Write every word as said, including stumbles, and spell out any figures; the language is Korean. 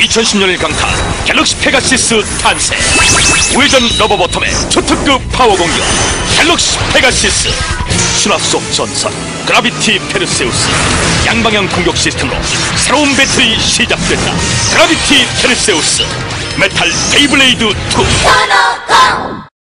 이천십 년을 강타 갤럭시 페가시스 탄생. 우회전 러버버텀의 초특급 파워 공격 갤럭시 페가시스. 순화 속 전선 그라비티 페르세우스. 양방향 공격 시스템으로 새로운 배틀이 시작된다. 그라비티 페르세우스 메탈 베이블레이드 투.